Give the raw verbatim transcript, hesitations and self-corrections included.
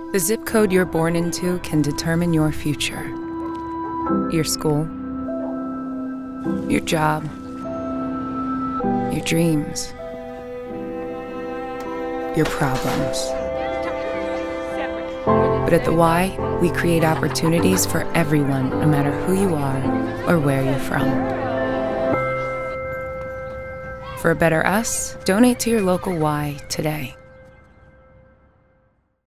The zip code you're born into can determine your future. Your school, your job, your dreams, your problems. But at the Y, we create opportunities for everyone, no matter who you are or where you're from. For a better us, donate to your local Y today.